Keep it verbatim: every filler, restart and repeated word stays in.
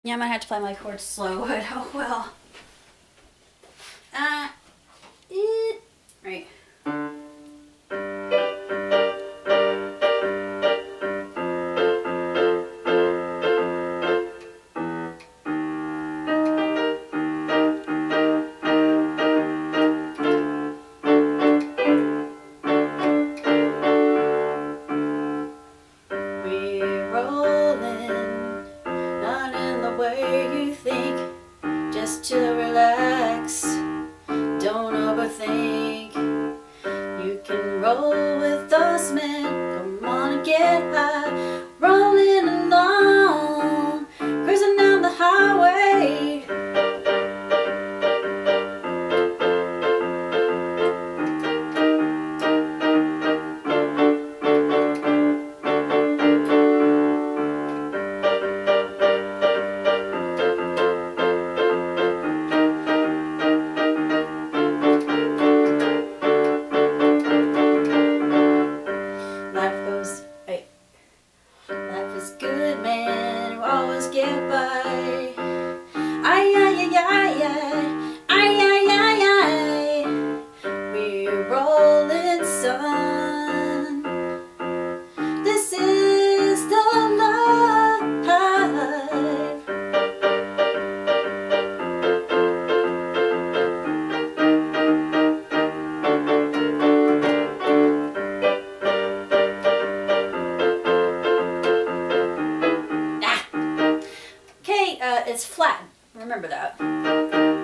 Yeah, I might have to play my chords slow, but oh well. Uh, it, right. We're rolling, not in the way you think, just to relax, don't overthink. You can roll with us, man, come on and get high, rolling along, cruising down the highway. Life is good, man, you always get by. Ay, ay, ay, ay, ay, ay, ay, ay, ay. We're rolling, son. This is the life. Uh, it's flat. Remember that.